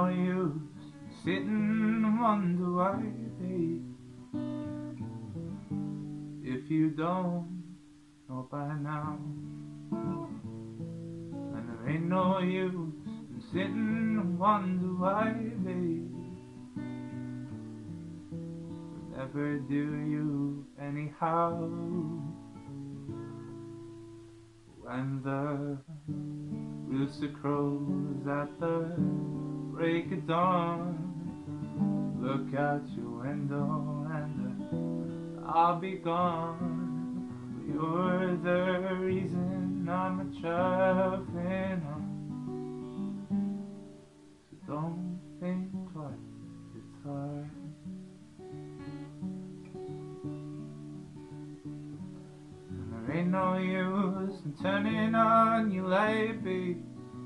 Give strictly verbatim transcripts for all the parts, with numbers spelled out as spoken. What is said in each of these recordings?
no use sitting and wonder why, babe. If you don't know by now, and there ain't no use in sitting and wonder why, babe. It'll never do you anyhow. When the rooster crows at the break of dawn, look out your window and uh, I'll be gone. You're the reason I'm a traveling on. So don't think twice, it's alright. And there ain't no use in turning on your light, babe.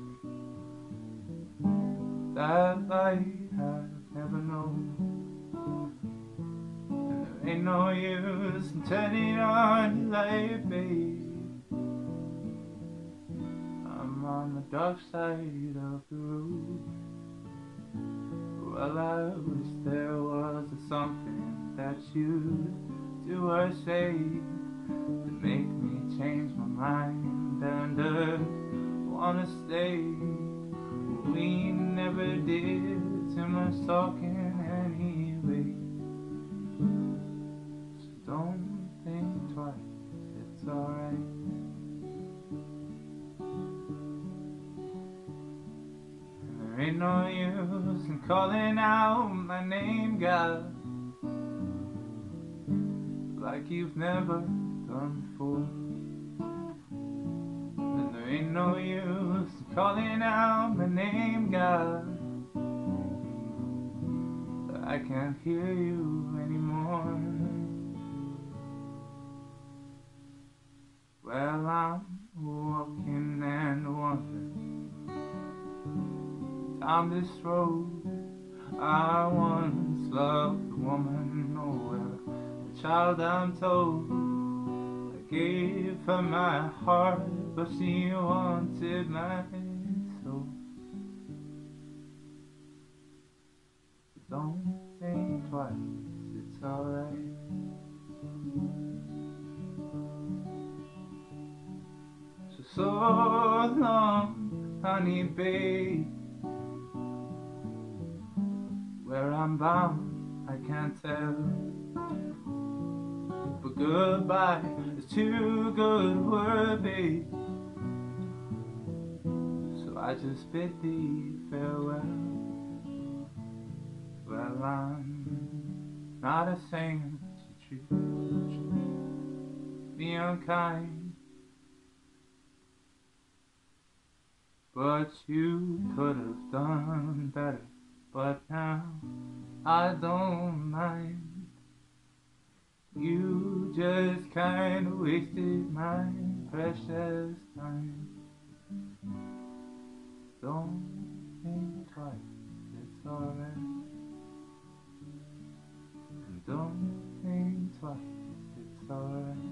That light I've never known. And there ain't no use in turning on your light, babe. I'm on the dark side of the road. Well, I wish there was something that you'd do or say to make me change my mind and uh, wanna stay. We never did too much talking anyway. So don't think twice, it's alright. And there ain't no use in calling out my name, God, like you've never done before. And there ain't no use in calling out my name, God, I can't hear you anymore. Well, I'm walking and wondering down this road. I once loved a woman, oh well, a child I'm told. I gave her my heart, but she wanted my soul. Don't think twice, it's alright. So, so long, honey babe. Where I'm bound, I can't tell. But goodbye is too good a word, babe. So I just bid thee farewell. Well, I'm not a saint to treat me unkind, but you could have done better. But now I don't mind. You just kinda wasted my precious time. Don't think twice, it's alright. And don't think twice, it's alright.